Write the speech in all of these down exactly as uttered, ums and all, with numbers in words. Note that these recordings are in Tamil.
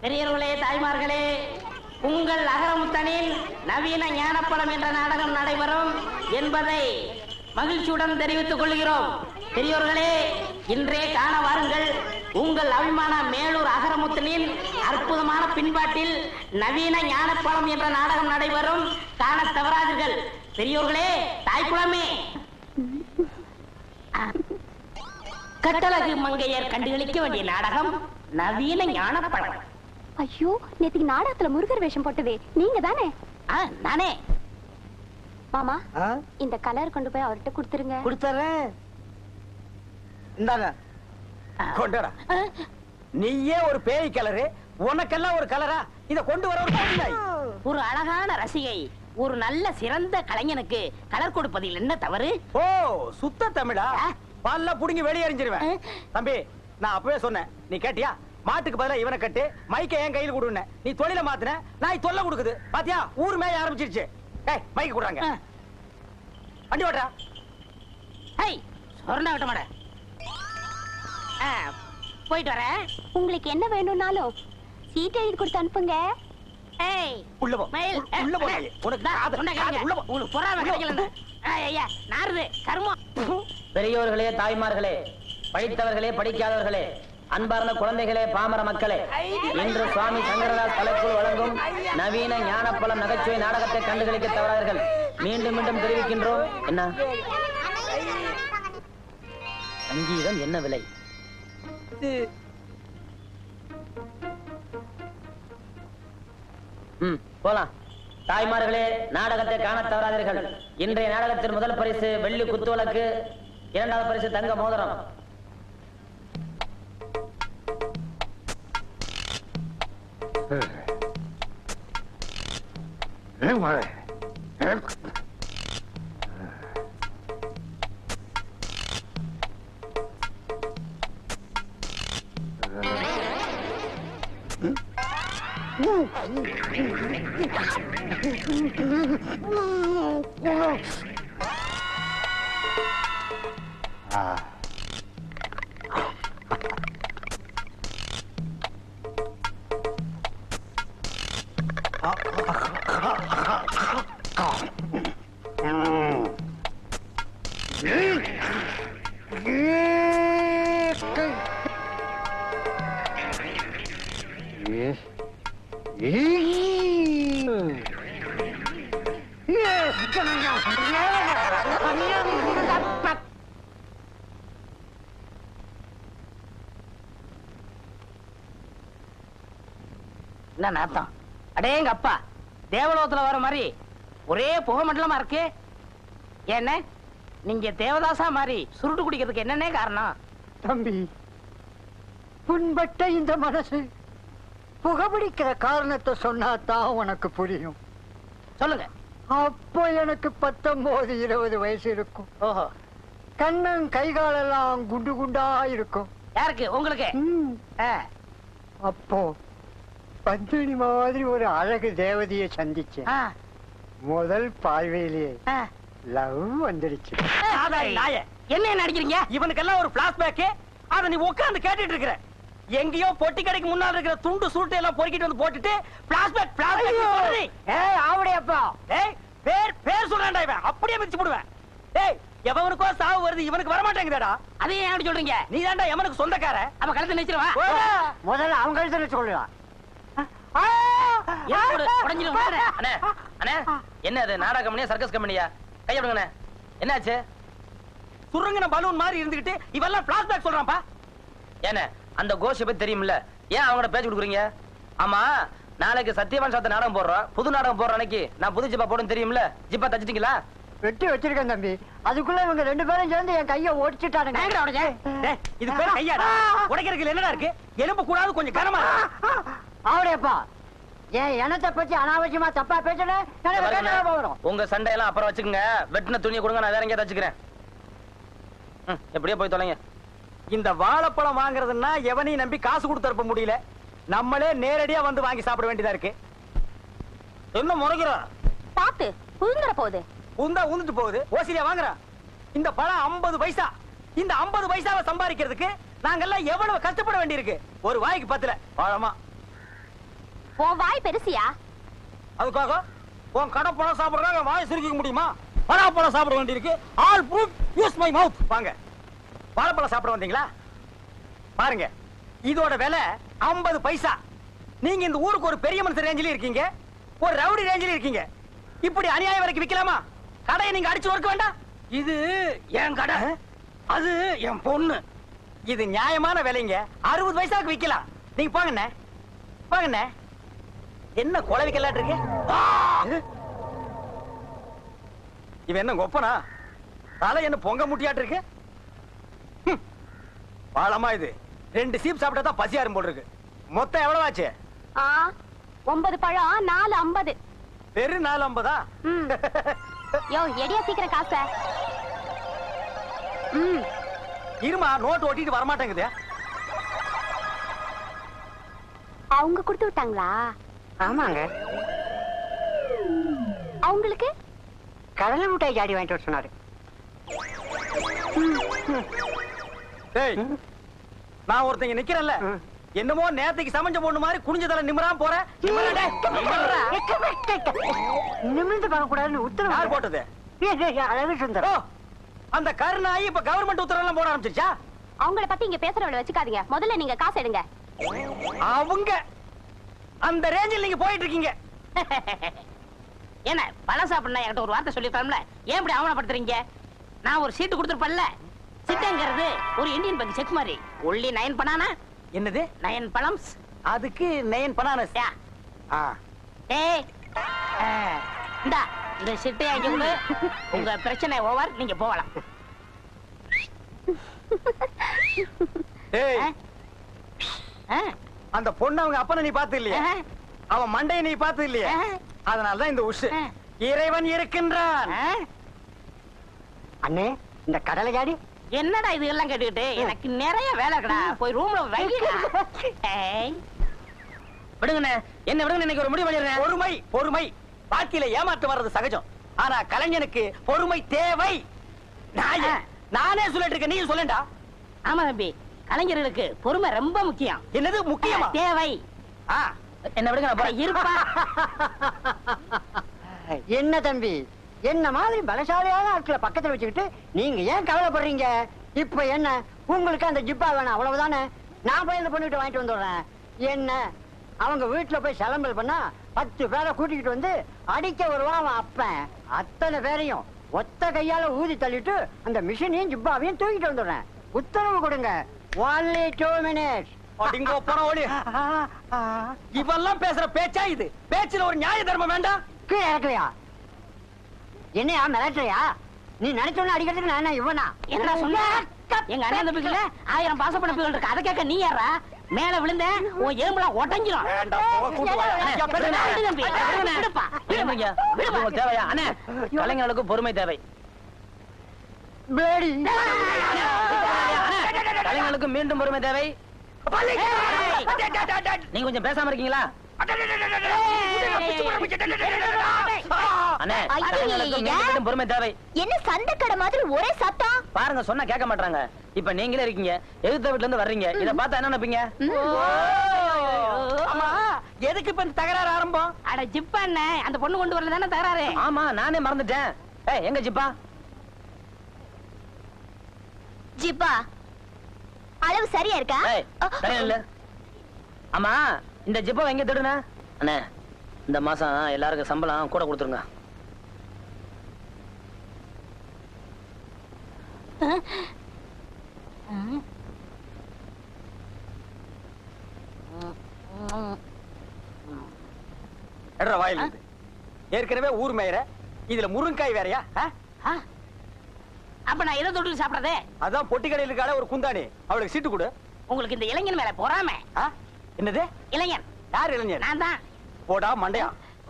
பெரியவர்களே, தாய்மார்களே, உங்கள் அகரமுத்தனில் நவீன ஞானப்பழம் என்ற நாடகம் நடைபெறும் என்பதை மகிழ்ச்சியுடன் தெரிவித்துக் கொள்கிறோம். பெரியோர்களே, இன்றே காண வாருங்கள். உங்கள் அபிமான மேலூர் அகரமுத்தனின் அற்புதமான பின்பாட்டில் நவீன ஞானப்பழம் என்ற நாடகம் நடைபெறும். காண தவறாதீர்கள். பெரியோர்களே, தாய்க்குளமே, கட்டழகு மங்கையர் கண்டுகளிக்க வேண்டிய நாடகம் நவீன ஞானப்பழம். ஐயோ, நேத்துக்கு நாடகத்துல முருகர் வேஷம் போட்டதே நீங்க தானே? நானே. மாமா, இந்த கலர் கொண்டு போய் அவர்கிட்ட கொடுத்துருங்க. கொடுத்துறேன். இந்தாங்க, கொண்டுடா. நீயே ஒரு பேய் கலரு, உனக்கெல்லாம் ஒரு கலரா? இத கொண்டு வர ஒரு ஒரு அழகான ரசிகை ஒரு நல்ல சிறந்த கலைஞனுக்கு கலர் கொடுப்பதில் என்ன தவறு? ஓ, சுத்த தமிழா? பல்ல புடுங்கி வெளியே எறிஞ்சிருவேன். தம்பி, நான் அப்பவே சொன்னேன், நீ கேட்டியா? மாட்டுக்கு பதிலா இவனை கட்டு, மைக்க என் கையில் கொடுன. நீ தொழில மாத்தின, நான் தொல்லை கொடுக்குது. பாத்தியா, ஊர் மேய ஆரம்பிச்சிருச்சு. ஏய், மைக்க கொடுறாங்க. வண்டி ஓட்டுறா. ஏய், சொர்ணா விட்ட மாட. போயிட்டு வரேன். உங்களுக்கு என்ன வேணும்னாலும் சீட் எழுதி கொடுத்து அனுப்புங்க. ஏய், உள்ள போ. மயில், உள்ள போ. உனக்கு காது உள்ள போ. உங்களுக்கு பொறாம கிடைக்கல. ஐயா, நாருது கர்மம். பெரியோர்களே, தாய்மார்களே, படித்தவர்களே, படிக்காதவர்களே, அன்பார்ந்த குழந்தைகளே, பாமர மக்களே, இன்று சுவாமி சங்கரதாஸ் கலைக்குழு வழங்கும் நவீன ஞானப்பழம் நகைச்சுவை நாடகத்தை கண்டுகளிக்க தவறார்கள். மீண்டும் மீண்டும் தெரிவிக்கின்றோம். என்ன சங்கீதம் என்ன விலை? ம், போலாம். தாய்மார்களே, நாடகத்தை காண தவறாதீர்கள். இன்றைய நாடகத்தின் முதல் பரிசு வெள்ளி குத்துவிளக்கு, இரண்டாவது பரிசு தங்க மோதிரம். என்ன நாத்தம்? அடேங்க அப்பா, தேவலோகத்துல வர மாதிரி ஒரே புகை மண்டலமா இருக்கு. என்ன நீங்க தேவதாசா மாதிரி சுருட்டு குடிக்கிறதுக்கு என்னன்னே காரணம்? தம்பி, புண்பட்ட இந்த மனசு புகைப்பிடிக்கிற காரணத்தை சொன்னாதான் உனக்கு புரியும். சொல்லுங்க. அப்போ எனக்கு பத்தொன்பது இருபது வயசு இருக்கும். ஓஹோ. கண்ணன் கைகாலெல்லாம் குண்டு குண்டா இருக்கும். யாருக்கு? உங்களுக்கு. அப்போ பத்மினி மாதிரி ஒரு அழகு தேவதையை சந்திச்சேன். முதல் பார்வையிலேயே லவ் வந்துடுச்சு. என்ன நடிக்கிறீங்க? இவனுக்கெல்லாம் ஒரு பிளாஷ்பேக். அத நீ உட்கார்ந்து கேட்டுட்டு இருக்கிற. எங்கேயோ பொட்டி கடைக்கு முன்னால இருக்கிற துண்டு சூட்டை எல்லாம் பொறுக்கிட்டு வந்து போட்டுட்டு பிளாஷ்பேக் பிளாஷ்பேக் சொல்றீ. ஏய், ஆவடியப்பா. ஏய், பேர் பேர் சொல்றான்டா இவன். அப்படியே மிதிச்சு போடுவேன். ஏய், எவனுக்கோ சாவு வருது, இவனுக்கு வர மாட்டேங்குதா? அதே ஏன் அப்படி சொல்றீங்க? நீ தான்டா எவனுக்கு சொந்தக்கார. அவ கழுத்து நிச்சிரவா. முதல்ல அவங்க கழுத்துல சொல்லலாம். என்ன அது, நாடக கம்பெனியா சர்க்கஸ் கம்பெனியா? கையடுங்கண்ணே. என்னாச்சு? சுருங்கின பலூன் மாதிரி இருந்துகிட்டு இவெல்லாம் பிளாஷ்பேக் சொல்றான்ப்பா. ஏன்னா அந்த கோஷ பத்தி தெரியும்ல, ஏன் அவங்கள பேச்சு கொடுக்குறீங்க? ஆமா, நாளைக்கு சத்தியவான் சாத்த நாடகம் போடுறோம். புது நாடகம் போடுற அன்னைக்கு நான் புது ஜிப்பா போடுன்னு தெரியும்ல. ஜிப்பா தச்சிட்டீங்களா? வெட்டி வச்சிருக்கேன் தம்பி. அதுக்குள்ள இவங்க ரெண்டு பேரும் சேர்ந்து என் கையை ஓடிச்சுட்டானுங்க. இது பேர் கையாடா? உடைக்கிறதுக்கு என்னடா இருக்கு? எலும்பு கூடாது, கொஞ்சம் கனமா. ஆவடியப்பா, ஏன் எனத்தை பத்தி அனாவசியமா தப்பா பேசுறேன். உங்க சண்டையெல்லாம் அப்புறம் வச்சுக்கோங்க. வெட்டின துணியை கொடுங்க, நான் வேற எங்கேயா தச்சுக்கிறேன். எப்படியோ போய் தொலைங்க. இந்த வாழைப்பழம் வாங்குறதுன்னா எவனையும் நம்பி காசு கொடுத்து அனுப்ப முடியல. நம்மளே நேரடியா வந்து வாங்கி சாப்பிட வேண்டியதா இருக்கு. என்ன முறைக்கிறோம்? பாத்து புழுங்கற போகுது. உந்தா உந்துட்டு போகுது. ஓசிலியா வாங்குறான். இந்த பழம் ஐம்பது பைசா. இந்த ஐம்பது பைசாவை சம்பாதிக்கிறதுக்கு நாங்கெல்லாம் எவ்வளவு கஷ்டப்பட வேண்டியிருக்கு. ஒரு வாய்க்கு பத்துல பழமா. உன் வாய் பெருசியா? அதுக்காக உன் கடை பழம் சாப்பிடுறாங்க வாய் சுருக்கிக்க முடியுமா? பழம் சாப்பிட வேண்டியிருக்கு. All proof use my mouth. வாங்க, வாழைப்பழம் சாப்பிட வந்தீங்களா? பாருங்க, இதோட விலை ஐம்பது பைசா. நீங்க இந்த ஊருக்கு ஒரு பெரிய மனுஷன் ரேஞ்சில இருக்கீங்க, ஒரு ரவுடி ரேஞ்சில இருக்கீங்க. இப்படி அநியாயம் வரைக்கும் விக்கலாமா? கடையை நீங்க அடிச்சு ஒர்க்க வேண்டாம். இது என் கடை, அது என் பொண்ணு. இது நியாயமான விலைங்க. அறுபது பைசாக்கு விக்கலாம். நீங்க போங்கண்ணே, போங்கண்ணே. என்ன கொலை விக்கலாட்டு இருக்கு? இவன் என்ன கொப்பனா? தலை என்ன பொங்க முட்டியாட்டு இருக்கு? பாலமா இது ரெண்டு சீப் சாப்பிட்டா தான் பசியாரும் போல் இருக்கு. மொத்தம் எவ்வளவு ஆச்சு? ஆ, ஒன்பது பழம் நாலு ஐம்பது. வெறும் நாலு ஐம்பதா? யோ, எடியா சீக்கிரம் காசை. ம், இருமா, நோட்டு ஓட்டிட்டு வரமாட்டேங்குது. அவங்க கொடுத்து விட்டாங்களா? ஆமாங்க, அவங்களுக்கு கடலை மிட்டாய் ஜாடி வாங்கிட்டு வர சொன்னாரு. டேய், நான் ஒருத்தங்க நிக்கிறேன்ல, என்னமோ நேத்துக்கு சமைஞ்ச பொண்ணு மாதிரி குனிஞ்ச தலை நிமிராம போற. நிமிர்ந்து பார்க்க கூடாதுன்னு யார் உத்தரவு போட்டது? அழகு ஓ, சுந்தரம். அந்த கருணாயி இப்ப கவர்மெண்ட் உத்தரவு எல்லாம் போட ஆரம்பிச்சிருச்சா? அவங்கள பத்தி இங்க பேசுறவள வச்சுக்காதீங்க. முதல்ல நீங்க காசு எடுங்க. அவங்க அந்த ரேஞ்சில் நீங்க போயிட்டு இருக்கீங்க. என்ன பழம் சாப்பிடணும் என்கிட்ட ஒரு வார்த்தை சொல்லிருக்கலாம்ல? ஏன் இப்படி அவமானப்படுத்துறீங்க? நான் ஒரு சீட்டு கொடுத்துருப்பேன்ல. சிட்டங்கிறது ஒரு இந்தியன் பேங்க் செக் மாதிரி. Only nine banana. என்னது நயன் பழம்ஸ்? அதுக்கு நயன் பனானஸ். ஆ, ஏய், ஆ, இந்தா இந்த சிட்டை அங்க கொடு. உங்க பிரச்சனை ஓவர், நீங்க போகலாம். டேய், ஆ, அந்த பொண்ணு அவங்க அப்பனை நீ பார்த்து இல்லையா? ஆ, அவன் மண்டையை நீ பார்த்து இல்லையா? ஆ. அதனாலதான் இந்த உஷு. ஆ. இறைவன் இருக்கின்றான். ஆ. அண்ணே, இந்த கடலை ஜாடி என்னடா இது எல்லாம் கேட்டுக்கிட்டு? எனக்கு நிறைய வேலை இருக்குடா. போய் ரூம்ல வைங்கடா. ஏய், விடுங்கண்ணே, என்ன விடுங்க, இன்னைக்கு ஒரு முடிவு பண்ணிடுறேன். பொறுமை, பொறுமை. வாழ்க்கையில ஏமாற்றம் வர்றது சகஜம். ஆனா கலைஞனுக்கு பொறுமை தேவை. நாயே, நானே சொல்லிட்டு இருக்கேன், நீ சொல்லண்டா. ஆமா தம்பி, கலைஞர்களுக்கு பொறுமை ரொம்ப முக்கியம். என்னது முக்கியமா? தேவை. ஆ, என்ன விடுங்க, நான் போறேன். இருப்பா. என்ன தம்பி, என்ன மாதிரி பலசாலியான ஆட்களை பக்கத்துல வச்சுக்கிட்டு நீங்க ஏன் கவலைப்படுறீங்க? இப்ப என்ன உங்களுக்கு அந்த ஜிப்பா வேணாம், அவ்வளவுதானே? நான் போய் இந்த பொண்ணுகிட்ட வாங்கிட்டு வந்துடுறேன். என்ன அவங்க வீட்டுல போய் சலம்பல் பண்ணா பத்து பேரை கூட்டிக்கிட்டு வந்து அடிக்க வருவான் அவன் அப்பன். அத்தனை பேரையும் ஒத்த கையால ஊதி தள்ளிட்டு அந்த மிஷினையும் ஜிப்பாவையும் தூக்கிட்டு வந்துடுறேன். உத்தரவு கொடுங்க. Only two minutes. அடிங்கோ போன ஓடி. இவெல்லாம் பேசுற பேச்சா இது? பேச்சுல ஒரு நியாய தர்மம் வேண்டாம்? கீழே இறக்கலையா? என்னையா மிரட்டுறியா? நீ நினைச்சோன்னு அடிக்கிறதுக்கு நான் என்ன இவனா? என்னடா சொன்ன? எங்க அண்ணன் தம்பிக்குள்ள ஆயிரம் பாசப்பட பிள்ளைகள் இருக்கு. அதை கேட்க நீ யாரா? மேல விழுந்த உன் எலும்புலாம் உடைஞ்சிரும். வேண்டாம், போ, கூட்டு வா. ஐயா, விடுடா, விடு தம்பி, விடுடா, விடுப்பா. விடுங்க, உங்களுக்கு தேவையா? அண்ணே, கலைஞர்களுக்கு பொறுமை தேவை. பிளேடி. கலைஞர்களுக்கு மீண்டும் பொறுமை தேவை. நீங்க கொஞ்சம் பேசாம இருக்கீங்களா? அண்ணே, கலைஞர்களுக்கு மீண்டும் மீண்டும் பொறுமை தேவை. என்ன சண்டைக்கடை மாதிரி ஒரே சத்தம்? பாருங்க, சொன்னா கேட்க மாட்டாங்க. இப்ப நீங்களே இருக்கீங்க, எதிர்த்த வீட்டுல இருந்து வர்றீங்க. இத பார்த்தா என்ன நினைப்பீங்க? ஆமா, எதுக்கு இப்ப இந்த தகராறு ஆரம்பம்? அட ஜிப்பா அண்ணன், அந்த பொண்ணு கொண்டு வரல தானே தகராறு? ஆமா, நானே மறந்துட்டேன். ஏய், எங்க ஜிப்பா? ஜிப்பா அளவு சரியா இருக்கா? ஏய், சரியா இல்ல. ஆமா, இந்த ஜிப்பா எங்க தேடுன? அண்ணே, இந்த மாசம் எல்லாருக்கும் சம்பளம் கூட கொடுத்துருங்க. எட்ரா வாயில் இருந்து. ஏற்கனவே ஊர் மேயற, இதுல முருங்காய் வேறயா? ஆ? ஆ? அப்ப நான் எதை தொட்டு சாப்பிடறதே? அதான் பொட்டி கடையில் இருக்காளே ஒரு குந்தாணி, அவளுக்கு சீட்டு கொடு. உங்களுக்கு இந்த இளைஞன் மேல பொறாம. ஆ? என்னது? இளைஞன் யார் இளைஞர்? நான் தான். போடா மண்டையா.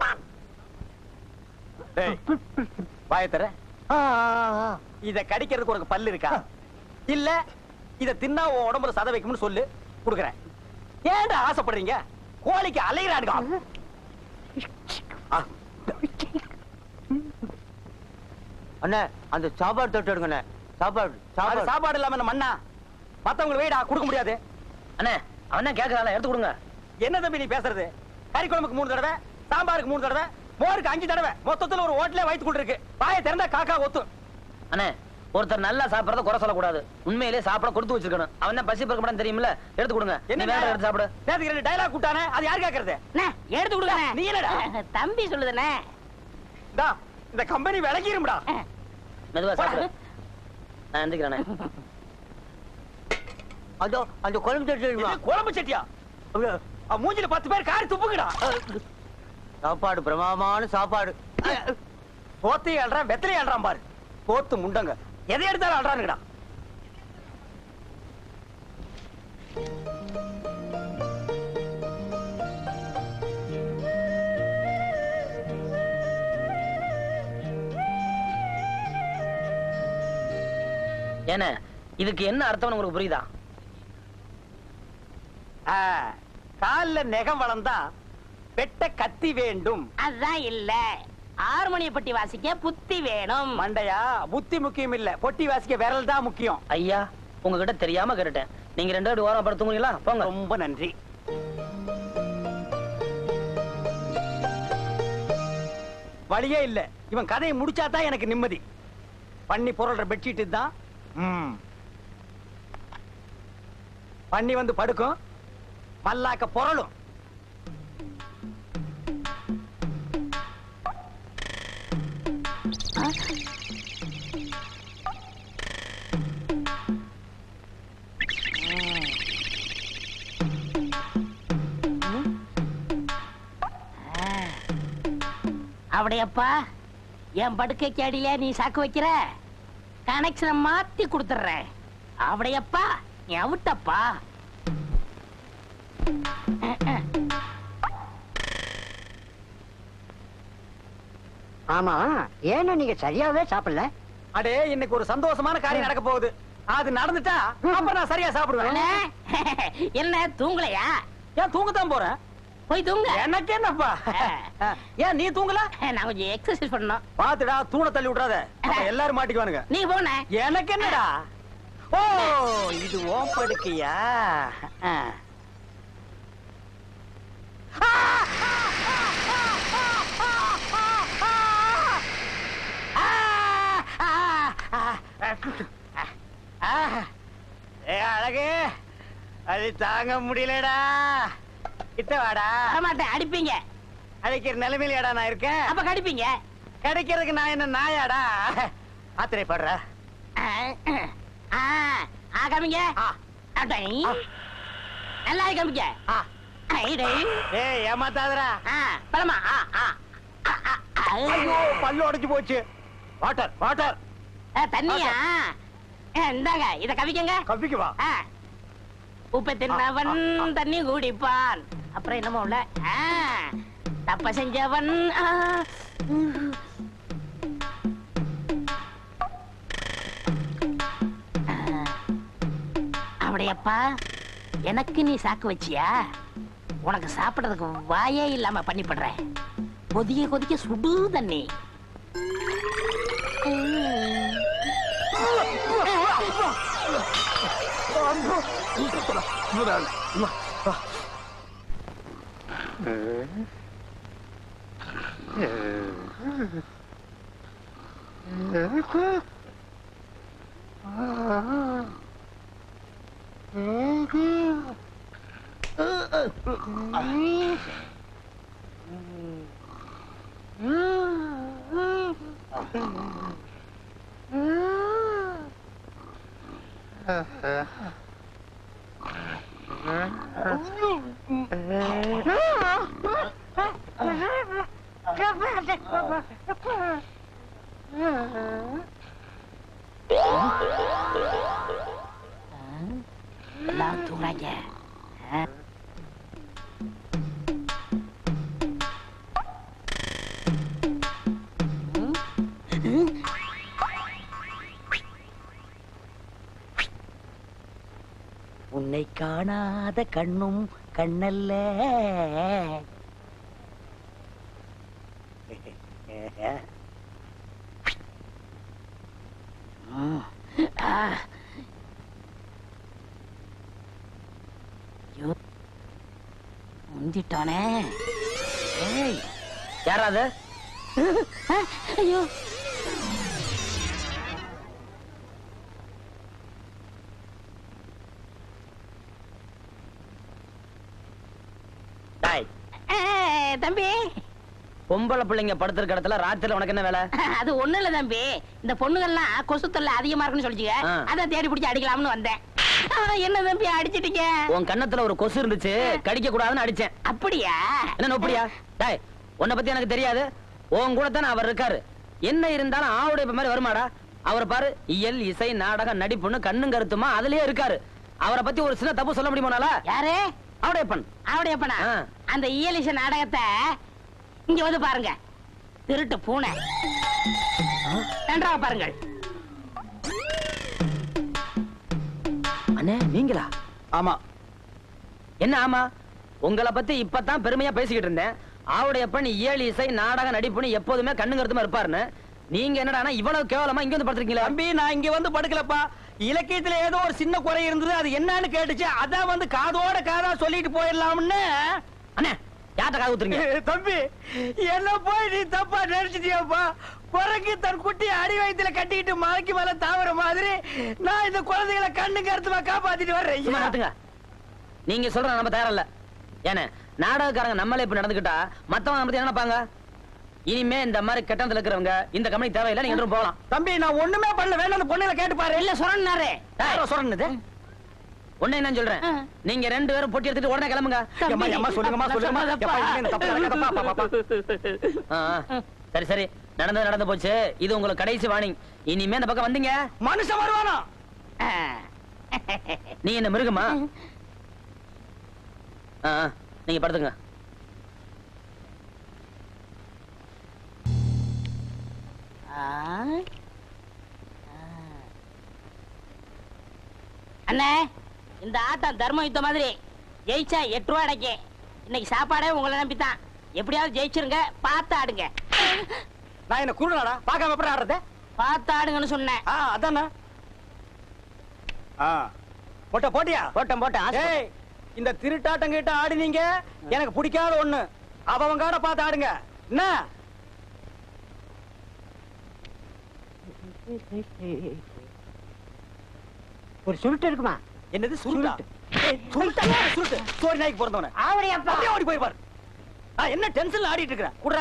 டேய், வாயை தர. இத கடிக்கிறதுக்கு உனக்கு பல்லு இருக்கா? இல்ல இத தின்னா உன் உடம்புல சத வைக்கும்னு சொல்லு, குடுக்குறேன். ஏன்டா ஆசைப்படுறீங்க? கோழிக்கு அலைகிறானுங்க. அண்ணே, அந்த சாப்பாடு தொட்டு எடுங்கண்ணே. சாப்பாடு அது சாப்பாடு சாப்பாடு இல்லாம என்ன மண்ணா? மத்தவங்களுக்கு வெயிடா கொடுக்க முடியாது. அண்ணே, அவன் தான் கேட்கறான், எடுத்து கொடுங்க. என்ன தம்பி நீ பேசுறது? கறி குழம்புக்கு மூணு தடவை, சாம்பாருக்கு மூணு தடவை, மோருக்கு அஞ்சு தடவை, மொத்தத்துல ஒரு ஹோட்டலே வயித்து கொண்டு இருக்கு. வாயை திறந்தா காக்கா ஒத்தும். அண்ணே ஒருத்தர் நல்லா சாப்பிடறத குறை சொல்லக்கூடாது. உண்மையிலே சாப்பிட கொடுத்து வச்சிருக்கணும். அவன் தான் பசி பறக்க மாட்டான்னு தெரியுமில்ல, எடுத்து கொடுங்க. என்ன என்ன வேற எடுத்து சாப்பிடு. நேத்துக்கு ரெண்டு டயலாக் கூட்டானே, அது யார் கேக்குறது? அண்ணே, எடுத்து கொடுங்க. நீ என்னடா? தம்பி சொல்லுதுண்ணே. டா, இந்த கம்பெனி விலகிரும்டா. மெதுவா சாப்பிடு. நான் எந்திரிக்கிறேனே. அதோ அந்த குழம்பு இது சட்டி குழம்பு சட்டியா? அவ மூஞ்சில பத்து பேர் காரி துப்புங்கடா. சாப்பாடு பிரமாதமான சாப்பாடு. போத்தையும் அல்றான், வெத்தலையும் அல்றான் பாரு. போத்து முண்டங்க எதை எடுத்தாலும் அல்றானுங்கடா. ஏன்னா இதுக்கு என்ன அர்த்தம்னு உங்களுக்கு புரியுதா? கால்ல நெகம் வளர்ந்தா வெட்ட கத்தி வேண்டும். அதான் இல்ல, ஹார்மோனிய பட்டி வாசிக்க புத்தி வேணும். மண்டையா, புத்தி முக்கியம் இல்ல, பொட்டி வாசிக்க விரல் தான் முக்கியம். ஐயா உங்ககிட்ட தெரியாம கேட்டுட்டேன். நீங்க ரெண்டு பேரும் ஓரம் படுத்துங்களா? போங்க. ரொம்ப நன்றி. வழியே இல்ல, இவன் கதையை முடிச்சாதான் எனக்கு நிம்மதி. பண்ணி பொருள்ற பெட்ஷீட் தான். ம். பண்ணி வந்து படுக்கும், மல்லாக்க பொருளும். அப்படியப்பா, என் படுக்கைக்கு அடியில நீ சாக்கு வைக்கிற, கனெக்ஷனை மாத்தி கொடுத்துறேன். அப்படியப்பா, நீ அவுட்டப்பா. ஆமா, ஏன்னா நீங்க சரியாவே சாப்பிடல? அடே, இன்னைக்கு ஒரு சந்தோஷமான காரியம் நடக்க போகுது. அது நடந்துட்டா அப்புறம் நான் சரியா சாப்பிடுவேன். அண்ணே, என்ன தூங்கலையா? ஏன் தூங்கத்தான் போறேன். போய் தூங்க. எனக்கு என்னப்பா? ஏன் நீ தூங்கல? நான் கொஞ்சம் எக்ஸசைஸ் பண்ணணும். பாத்துடா, தூண தள்ளி விட்டுறாத, அப்புறம் எல்லாரும் மாட்டிக்குவானுங்க. நீ போன. எனக்கு என்னடா? ஓ, இது ஓம் படுக்கையா? அழகு, அது தாங்க முடியலடா. கிட்ட வாடா. மாட்டேன், அடிப்பீங்க. அடிக்கிற நிலைமையிலடா நான் இருக்கேன். அப்ப கடிப்பீங்க. கிடைக்கிறதுக்கு நான் என்ன நாயாடா? ஆத்திரைப்படுற. காமிங்க. நல்லா காமிக்க. ஏய், ஏமாத்தாதடா. பழமா. ஐயோ, பல்லு உடைச்சு போச்சு. Water water. தண்ணியா? இந்தாங்க, இத கவிக்கங்க. கவிக்கு வா. உப்பை தின்னவன் தண்ணி குடிப்பான். அப்புறம் என்னமோ உள்ள தப்ப செஞ்சவன். அப்படியப்பா, எனக்கு நீ சாக்கு வச்சியா? உனக்கு சாப்பிடறதுக்கு வாயே இல்லாம பண்ணிப்படுறேன். கொதிக்க கொதிக்க சுடு தண்ணி. எல்லாம் தூங்குறாங்க. உன்னை காணாத கண்ணும் கண்ணல்ல. முந்திட்டானே. யாராவது? ஐயோ டாய், தம்பி பொம்பளை பிள்ளைங்க படுத்திருக்க இடத்துல ராத்திரில உனக்கு என்ன வேலை? அது ஒண்ணு இல்ல தம்பி, இந்த பொண்ணுகள்லாம் கொசு தொல்லை அதிகமா இருக்குன்னு சொல்லிச்சுங்க, ஆ. அதான் தேடி பிடிச்சி அடிக்கலாம்னு வந்தேன். ஆ, என்ன தம்பி அடிச்சிட்டீங்க? உன் கன்னத்துல ஒரு கொசு இருந்துச்சு, கடிக்க கூடாதுன்னு அடிச்சேன். அப்படியா? என்ன நோப்படியா? டாய், உன்னை பத்தி எனக்கு தெரியாது. உன் கூட தானே அவர் இருக்காரு. என்ன இருந்தாலும் ஆவுடைய மாதிரி வருமாடா? அவரை பாரு, இயல் இசை நாடகம் நடிப்புன்னு கண்ணும் கருத்துமா அதுலயே இருக்காரு. அவரை பத்தி ஒரு சின்ன தப்பு சொல்ல முடியுமானால? யாரு? ஆவுடையப்பன். அவடையப்பனா? ஆ. அந்த இயலிச நாடகத்தை இங்க வந்து பாருங்க. திருட்டு பூனை நன்றாக பாருங்கள். அண்ணே நீங்களா? ஆமா. என்ன ஆமா? உங்களை பத்தி இப்பதான் பெருமையா பேசிக்கிட்டு இருந்தேன். ஆவுடையப்பன் இயல் இசை நாடக நடிப்புன்னு எப்போதுமே கண்ணு கருத்துமா இருப்பாருன்னு. நீங்க என்னடா இவ்வளவு கேவலமா இங்க வந்து படுத்துருக்கீங்களா? தம்பி நான் இங்க வந்து படுக்கலப்பா. இலக்கியத்துல ஏதோ ஒரு சின்ன குறை இருந்தது, அது என்னன்னு கேட்டுச்சு. அதான் வந்து காதோட காதா சொல்லிட்டு போயிடலாம்னு. அண்ணே யார்ட்ட காது ஊத்துறீங்க? தம்பி என்ன போய் நீ தப்பா நினைச்சிட்டியாப்பா? குரங்கு தன் குட்டி அடி வயித்துல கட்டிக்கிட்டு மலைக்கு மேல தாவற மாதிரி நான் இந்த குழந்தைகளை கண்ணு கருத்துமா காப்பாத்திட்டு சும்மா வர்றேன். நிறுத்துங்க. நீங்க சொல்ற நம்ம தயாரில்ல. ஏன்னா நாடகக்காரங்க நம்மளே இப்ப நடந்துக்கிட்டா மத்தவங்க நம்ம பத்தி என்ன நினைப்பாங்க? இனிமே இந்த மாதிரி கட்டணத்துல இருக்கிறவங்க இந்த கம்பெனி தேவையில்லை, நீங்க என்றும் போகலாம். தம்பி நான் ஒண்ணுமே பண்ணல, வேணும் அந்த பொண்ணுகளை கேட்டு பாரு. இல்ல சொன்னாரு. சொல்றது ஒண்ணு என்ன சொல்றேன், நீங்க ரெண்டு பேரும் பொட்டி எடுத்துட்டு உடனே கிளம்புங்க. அம்மா அம்மா சொல்லுங்கம்மா சொல்லுங்கம்மா. எப்பா இனிமே இந்த தப்பு நடக்காதப்பா. பா, பா, பா. ஆ, ஆ. சரி சரி, நடந்தது நடந்து போச்சு. இது உங்களுக்கு கடைசி வார்னிங். இனிமே இந்த பக்கம் வந்தீங்க மனுஷன் வருவானா? நீ என்ன மிருகமா? ஆ, ஆ. நீங்க படுத்துங்க. அண்ணே இந்த ஆட்டம் தர்ம யுத்தம் மாதிரி. ஜெயிச்சா எட்டு ரூபா அடைக்கு. இன்னைக்கு சாப்பாடே உங்களை நம்பித்தான். எப்படியாவது ஜெயிச்சிருங்க, பார்த்து ஆடுங்க. நான் என்ன குருடாடா? பார்க்காம எப்படி ஆடுறது? பார்த்து ஆடுங்கன்னு சொன்னேன். ஆ அதானே. ஆ போட்ட போட்டியா? போட்டேன் போட்டேன். ஏய் இந்த திருட்டாட்டம் கிட்ட ஆடினீங்க எனக்கு பிடிக்காத ஒண்ணு. அவன் காட பார்த்து ஆடுங்க. என்ன ஒரு சுருட்டு இருக்குமா? என்னது சுருட்டா? ஏய் சுருட்டா சுருட்டு. சோரி நாய்க்கு பிறந்தவனே. ஆவடியப்பா. அப்படியே ஓடி போய் பாரு. ஆ என்ன டென்ஷன்ல ஆடிட்டு இருக்கற? குடுறா.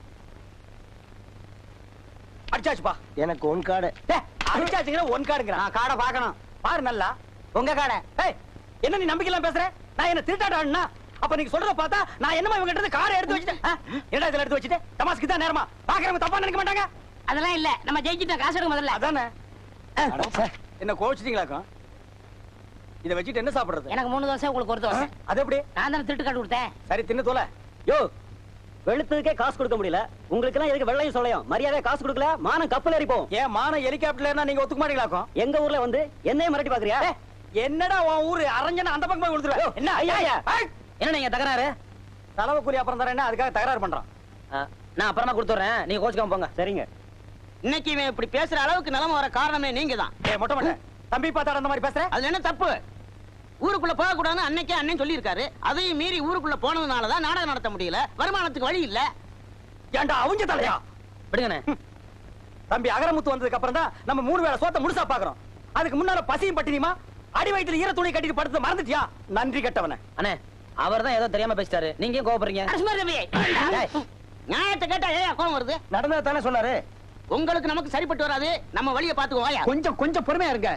அடிச்சாச்சுப்பா. எனக்கு ஒன் கார்டு. டேய் அடிச்சாச்சுங்கற ஒன் கார்டுங்கற. நான் கார்டை பார்க்கணும். பாரு நல்லா. உங்க கார்டை. ஏய் என்ன நீ நம்பிக்கையில பேசுற? நான் என்ன திருட்டாட்டம் ஆடுனா? அப்ப நீங்க சொல்றத பார்த்தா நான் என்னமா இவங்க கிட்ட காரை எடுத்து வச்சிட்டேன். என்னடா இதெல்லாம் எடுத்து வச்சிட்டே? தமாஸ்க்கு தான் நேரமா. பாக்குறவங்க தப்பா நினைக்க மாட்டாங்க. அதெல்லாம் இல்ல, நம்ம ஜெயிச்சிட்டோம். காசு எடுக்க முதல்ல. அதானே. என்ன கோச்சிட்டீங்களாக்கும்? இத வச்சிட்டு என்ன சாப்பிடுறது? எனக்கு மூணு தோசை, உங்களுக்கு ஒரு தோசை. அது எப்படி? நான் தானே திருட்டு காட்டு கொடுத்தேன். சரி தின்னு தோல. யோ வெளுத்ததுக்கே காசு கொடுக்க முடியல, உங்களுக்கு எல்லாம் எதுக்கு வெள்ளையும் சொல்லையும்? மரியாதை காசு கொடுக்கல மானம் கப்பல் ஏறி போகும். ஏன் மான ஹெலிகாப்டர்ல நீங்க ஒத்துக்க மாட்டீங்களாக்கும்? எங்க ஊர்ல வந்து என்னைய மிரட்டி பாக்குறியா? என்னடா உன் ஊரு அரஞ்சனா அந்த பக்கம் போய் கொடுத்துருவேன். என்ன ஐயா, ஐயா. என்ன நீங்க தகராறு? செலவு கூலி அப்புறம் தரேன், அதுக்காக தகராறு பண்றான். ஆ, நான் அப்புறமா கொடுத்துறேன், நீங்க கோச்சுக்காம போங்க. சரிங்க. இன்னைக்கு இவன் இப்படி பேசுற அளவுக்கு நிலைமை வர காரணமே நீங்க தான். ஏய் மொட்டை மொட்டை தம்பி பார்த்தாட அந்த மாதிரி பேசுற? அதுல என்ன தப்பு? ஊருக்குள்ள போக கூடாதுன்னு அன்னைக்கே அண்ணன் சொல்லி இருக்காரு. அதையும் மீறி ஊருக்குள்ள போனதுனாலதான் நாடகம் நடத்த முடியல, வருமானத்துக்கு வழி இல்ல. ஏன்டா அவங்க தலையா? விடுங்கண்ணே. தம்பி அகரமுத்து வந்ததுக்கு அப்புறம் தான் நம்ம மூணு வேளை சோத்த முழுசா பாக்குறோம். அதுக்கு முன்னால பசியும் பட்டினியுமா அடி வயித்துல ஈர துணி கட்டிட்டு படுத்து மறந்துட்டியா? நன்றி கட்டவனே. அண்ணே அவர் தான் ஏதோ தெரியாம பேசிட்டாரு, நீங்க ஏன் கோவப்படுறீங்க? அரசுமாரி தம்பி. நியாயத்தை கேட்டா ஏன் கோவம் வருது? நடந்தது தானே சொன்னாரு. உங்களுக்கு நமக்கு சரிப்பட்டு வராது, நம்ம வழியை பாத்துக்குவோம். வாயா. கொஞ்சம் கொஞ்சம் பொறுமையா இருங்க.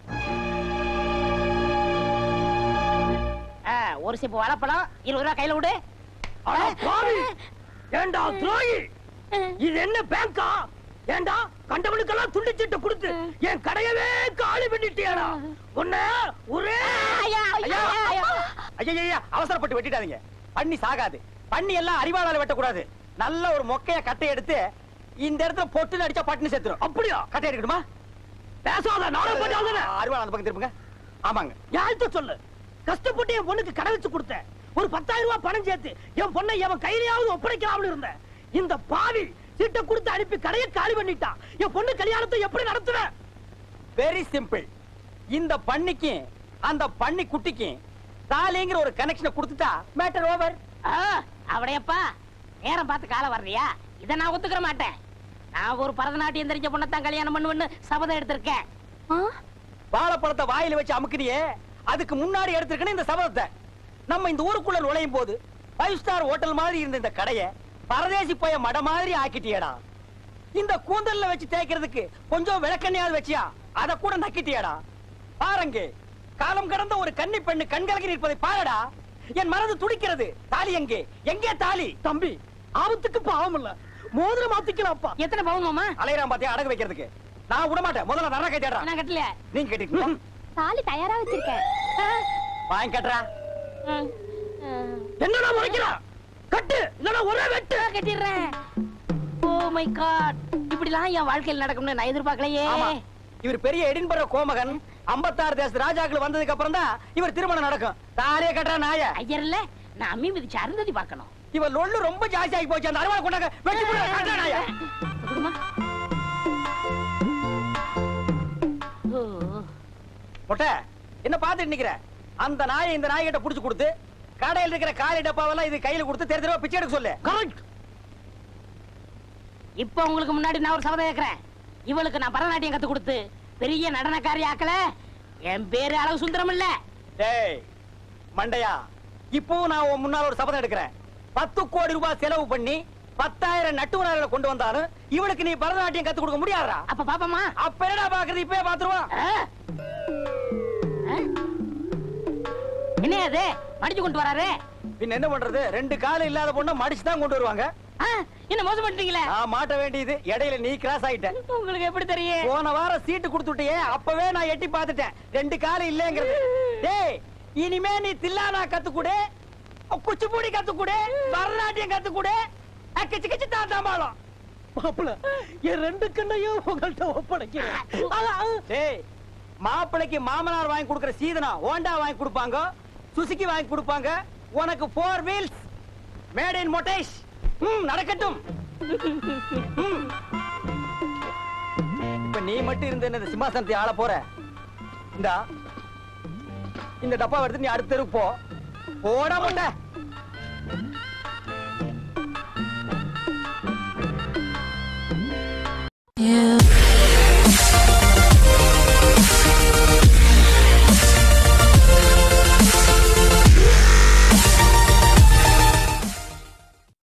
ஆ, ஒரு சிப்பு வாழைப்பழம் இருபது ரூபா கையில விடு. அட பாவி! ஏண்டா துரோகி! இது என்ன பேங்கா? ஏண்டா கண்டவனுக்கெல்லாம் துண்டு சீட்டு கொடுத்து என் கடையவே காலி பண்ணிட்டியாடா? உன்ன ஒரே ஐயா, ஐயா, ஐயா. ஐயா அவசரப்பட்டு வெட்டிடாதீங்க. பண்ணி சாகாது. பண்ணி எல்லாம் அறிவாளால வெட்டக்கூடாது. நல்ல ஒரு மொக்கைய கட்டை எடுத்து இந்த இடத்துல பொட்டு அடிச்சா பட்டுன்னு செத்துரும். அப்படியா? கட்டை எடுக்கணுமா? பேசாத நாடகம் பண்ணாத. அறிவாள அந்த பக்கம் திருப்புங்க. ஆமாங்க. யார்கிட்ட சொல்லு? கஷ்டப்பட்டு என் பொண்ணுக்கு கடை வச்சு கொடுத்தேன். ஒரு பத்தாயிரம் ரூபாய் பணம் சேர்த்து என் பொண்ணை எவன் கையிலாவது ஒப்படைக்கலாம்னு இருந்தேன். இந்த பாவி சீட்டை கொடுத்து அனுப்பி கடையை காலி பண்ணிட்டான். என் பொண்ணு கல்யாணத்தை எப்படி நடத்துவேன்? Very simple. இந்த பண்ணிக்கு அந்த பண்ணி குட்டிக்கு தாலிங்கிற ஒரு கனெக்ஷனை கொடுத்துட்டா மேட்டர் ஓவர். ஆ, அவடையப்பா நேரம் பார்த்து கால வர்றியா? இத நான் ஒத்துக்கிற மாட்டேன். நான் ஒரு பரதநாட்டியம் தெரிஞ்ச பொண்ணத்தான் கல்யாணம் பண்ணுவேன்னு சபதம் எடுத்திருக்கேன். வாழைப்பழத்தை வாயில வச்சு அமுக்குனியே, அதுக்கு முன்னாடி எடுத்திருக்கணும் இந்த சபதத்தை. நம்ம இந்த ஊருக்குள்ள நுழையும் போது ஃபைவ் ஸ்டார் ஹோட்டல் மாதிரி இருந்த இந்த கடையை பரதேசி போய மட மாதிரி ஆக்கிட்டியடா. இந்த கூந்தல்ல வச்சு தேய்க்கிறதுக்கு கொஞ்சம் விளக்கண்ணையாவது வச்சியா, அத கூட நக்கிட்டியடா. பாருங்க, காலம் கடந்த ஒரு கன்னி பெண்ணு கண்கலங்கி நிற்பதை பாருடா. என் மனது துடிக்கிறது. தாலி எங்கே? எங்கே தாலி? தம்பி, ஆபத்துக்கு பாவம் இல்ல, மோதிரம் மாத்திக்கலாம்ப்பா. எத்தனை பவுன் மாமா? அலையறான் பாத்தியா அடகு வைக்கிறதுக்கு. நான் விட மாட்டேன். முதல்ல நரக கேட்டா. நான் கட்டல. நீங்க கேட்டீங்க. தாலி தயாரா வச்சிருக்கேன். வாங்கி கட்டுறா. என்னடா முறைக்கிறா? கட்டு, இல்லனா ஒரே வெட்டு. கட்டிடுறேன். ஓ மை காட், இப்படிலாம் என் வாழ்க்கையில் நடக்கும்னு நான் எதிர்பார்க்கலையே. இவர் பெரிய எடின்பர்க கோமகன். ஐம்பத்தாறு தேச ராஜாக்கள் வந்ததுக்கு அப்புறம் தான் இவர் திருமணம் நடக்கும். தாலியே கட்டுற நாய. ஐயர் இல்ல, நான் அம்மி மிதிச்சு அருந்ததி பார்க்கணும். இவர் லொள்ளு ரொம்ப ஜாஸ்தி ஆகி போச்சு. அந்த அருவாளை கொண்டாங்க, வெட்டி போடுற கட்டுற நாய. மொட்டை என்ன பாத்துட்டு நிக்கிற? அந்த நாயை இந்த நாய்கிட்ட புடிச்சு கொடுத்து கடையில் இருக்கிற காலி டப்பாவெல்லாம் இது கையில கொடுத்து தெரு தெருவா பிச்சை எடுக்க சொல்லு. கரெக்ட். இப்ப உங்களுக்கு முன்னாடி நான் ஒரு சபதம் கேட்கிறேன். இவளுக்கு நான் பரதநாட்டியம் கத்து கொடுத்து பெரிய நடனக்காரி ஆக்கல. என் பேரு அளவு சுந்தரம் இல்ல. டேய் மண்டையா, இப்போ நான் உன் முன்னால ஒரு சபதம் எடுக்கிறேன். பத்து கோடி ரூபாய் செலவு பண்ணி பத்தாயிரம் நட்டுவனார்களை கொண்டு வந்தாலும் இவளுக்கு நீ பரதநாட்டியம் கத்து கொடுக்க முடியாதா? அப்ப பாப்பமா. அப்ப என்னடா பாக்குறது? இப்பவே பாத்துருவோம். என்ன அது மடிச்சு கொண்டு வராரு? பின்ன என்ன பண்றது? ரெண்டு காலம் இல்லாத பொண்ணை மடிச்சு தான் கொண்டு வருவாங்க. என்ன மோசம் பண்ணிட்டீங்களே? நான் மாட்ட வேண்டியது இடையில நீ கிராஸ் ஆயிட்ட. உங்களுக்கு எப்படி தெரியும்? போன வாரம் சீட்டு கொடுத்துட்டியே, அப்பவே நான் எட்டி பார்த்துட்டேன். ரெண்டு காலம் இல்லங்கிறது. டேய், இனிமே நீ தில்லானா கத்துக்கூடு, குச்சிப்புடி கத்துக்கூடு, பரதநாட்டியம் கத்துக்கூடு, கிச்சு கிச்சு தாத்தாம்பாளம். மாப்பிள, என் ரெண்டு கண்ணையும் உங்கள்ட்ட ஒப்படைக்கிறேன். டேய், மாப்பிளைக்கு மாமனார் வாங்கி கொடுக்கிற சீதனா ஹோண்டா வாங்கி கொடுப்பாங்க, சுசுகி வாங்கி கொடுப்பாங்க. உனக்கு போர் வீல்ஸ் மேட் இன் மொட்டேஷ். ம், நடக்கட்டும். இப்ப நீ மட்டும் இருந்த இந்த சிம்மாசனத்தை ஆள போற. இந்தா இந்த டப்பா எடுத்து நீ அடுத்த தெருக்கு போ. போடா மொட்டை. Yeah.